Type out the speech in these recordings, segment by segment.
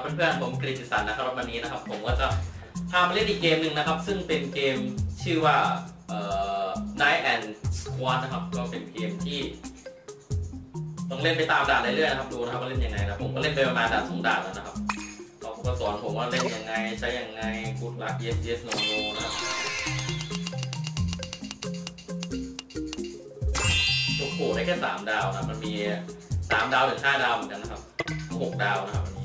ครับเพื่อนๆผมกฤษสันนะครับวันนี้นะครับผมก็จะพามาเล่นอีกเกมหนึ่งนะครับซึ่งเป็นเกมชื่อว่าNight and Squad นะครับก็เป็นเกมที่ต้องเล่นไปตามด่านเรื่อยๆนะครับดูนะครับว่าเล่นยังไงนะผมก็เล่นไปประมาณด่าน2 ด่านแล้วนะครับเขาก็สอนผมว่าเล่นยังไงใช้ยังไง Good luck yes yes no no นะครับโอ้โหได้แค่3 ดาวนะมันมี3 ดาวถึง5 ดาวเหมือนกันนะครับ6 ดาวนะครับวันนี้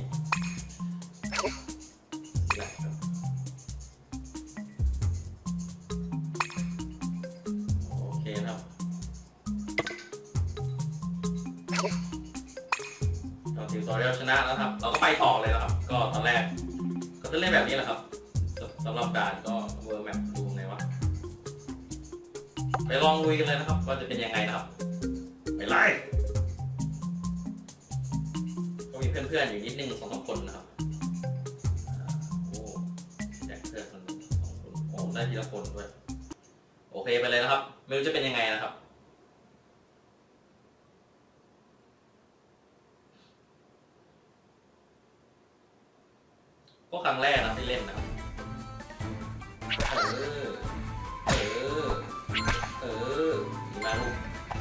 โอเคนะครับเราถึงตอนเราชนะแล้วครับเราก็ไปต่อเลยนะครับก็ตอนแรกก็จะเล่นแบบนี้แหละครับสำหรับด่านก็เวอร์แมปดูไงวะไปลองลุยกันเลยนะครับว่าจะเป็นยังไงนะครับไปไล่ก็มีเพื่อนๆอยู่นิดนึง2-3 คนนะครับโอ้แจกเพื่อนคน2 คนโอ้ได้ทีละคนด้วยโอเคไปเลยนะครับไม่รู้จะเป็นยังไงนะครับก็ครั้งแรกนะที่เล่นนะครับดีมากลูก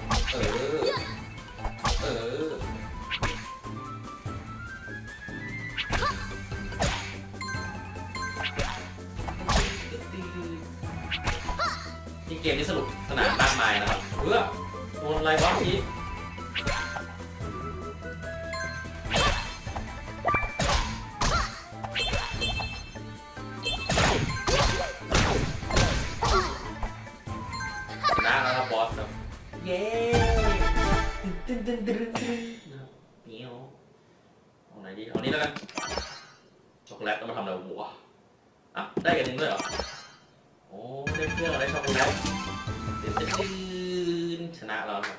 ที่เกมนี้สนุกสนานมากมายนะครับโดนอะไรบ้างพี่นะครับบอสครับเย้ตึ้งนะครับเนี้ยเอาไหนดีเอานี้แล้วกันช็อกโกแลตต้องมาทำอะไรหัวอ่ะได้กันนึงด้วยเหรอโอ้ได้เพื่อนได้ช็อกโกแลตตื่นชนะแล้วครับ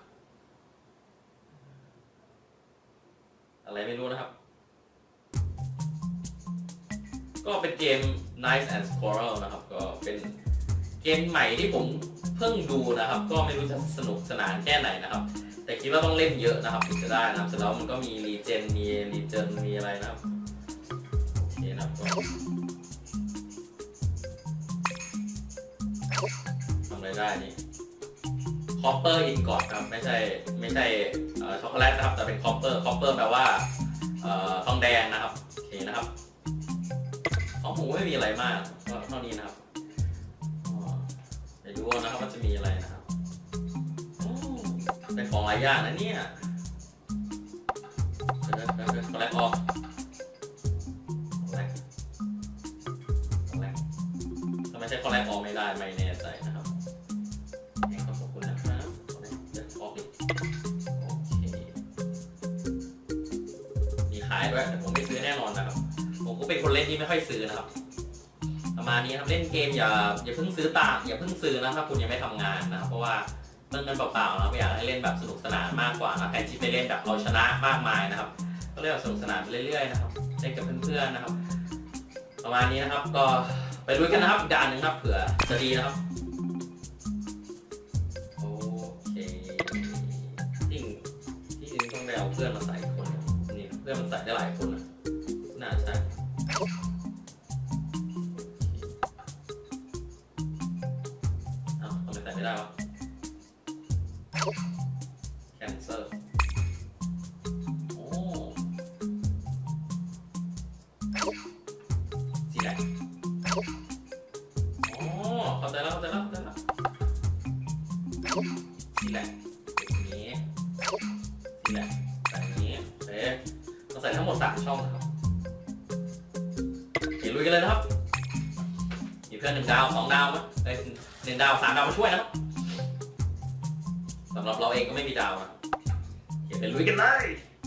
อะไรไม่รู้นะครับก็เป็นเกม Night and Squirrel นะครับก็เป็นเกมใหม่ที่ผมเพิ่งดูนะครับก็ไม่รู้จะสนุกสนานแค่ไหนนะครับแต่คิดว่าต้องเล่นเยอะนะครับถึงจะได้นะครับเสร็จแล้วมันก็มีรีเจนมีอะไรนะครับโอเคนะครับทำอะไรได้นี่คอปเปอร์อินกอดครับไม่ใช่ช็อกโกแลตนะครับแต่เป็นคอปเปอร์แปลว่าทองแดงนะครับโอเคนะครับของหมูไม่มีอะไรมากก็เท่านี้นะครับเดี๋ยวดูนะครับว่าจะมีอะไรนะครับเป็นของหลายอย่างนะเนี่ยคอลแลกออกทำไมใช้คอลแลกออกไม่ได้ไม่แน่ใจนะครับขอบคุณนะครับเดี๋ยวออกอีกโอเคมีขายด้วยแต่ผมไม่ซื้อแน่นอนนะครับผมก็เป็นคนเล่นที่ไม่ค่อยซื้อนะครับประมาณนี้ครับเล่นเกมอย่าเพิ่งซื้อตามอย่าเพิ่งซื้อนะครับคุณยังไม่ทำงานนะครับเพราะว่าเล่นกันเปล่าๆนะอยากให้เล่นแบบสนุกสนานมากกว่านะแทนที่ไปเล่นแบบเอาชนะมากมายนะครับก็เล่นแบบสนุกสนานไปเรื่อยๆนะครับเล่นกับเพื่อนๆนะครับประมาณนี้นะครับก็ไปดูกันนะครับด่านหนึ่งครับเผื่อจะดีนะครับโอเคที่อื่นต้องไปเอาเพื่อนมาใส่คนนี่เพื่อนมันใส่ได้หลายคนนะน่าใช่ทำไมใส่ไม่ได้วะแคนเซอร์โอ้สีแดงอ๋อเข้าใจแล้วสีแดงแบบนี้เราใส่ทั้งหมด3 ช่องนะครับเดี๋ยวลุยกันเลยนะครับมีเพื่อน1 ดาว 2 ดาวมั้ย1 ดาว 3 ดาวมาช่วยนะครับสำหรับเราเองก็ไม่มีดาวนะเดี๋ยวไปลุยกันเลย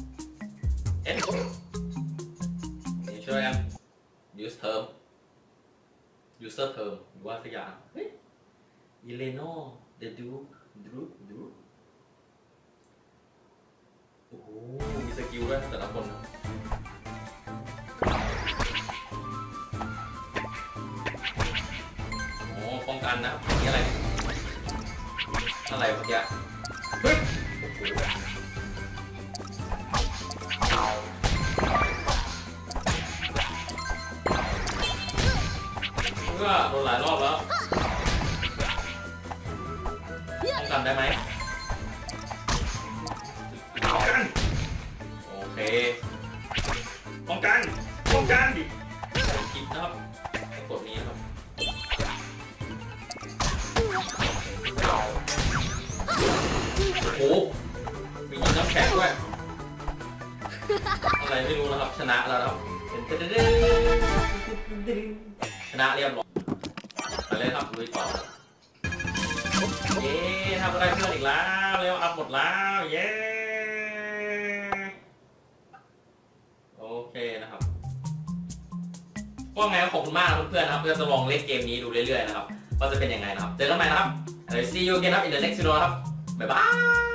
นี่ช่วยกัน user term หรือว่าสักอย่างยิเลโน่เดดูโอ้โหมีสกิลด้วยแต่ละคนนะโอ้ป้องกันนะนี่อะไรเมื่อกี้เฮ้ยโว่าโดนหลายรอบแล้วป้องกันได้ไหมป้องกันโอเคป้องกันดิคลิปนะครับกดนี้นะครับโอ้โหมียิงน้ำแข็งด้วยอะไรไม่รู้นะครับชนะแล้วนะครับชนะเรียบร้อยไปเลยครับลุยต่อเย้ทำอะไรเพื่อนอีกแล้วเร็วอัพหมดแล้วเย้โอเคนะครับก็ไงขอบคุณมากนะเพื่อนๆนะครับเพื่อนจะลองเล่นเกมนี้ดูเรื่อยๆนะครับว่าจะเป็นยังไงนะครับเจอกันใหม่นะครับ see you again ครับ in the next video นะครับบ๊ายบาย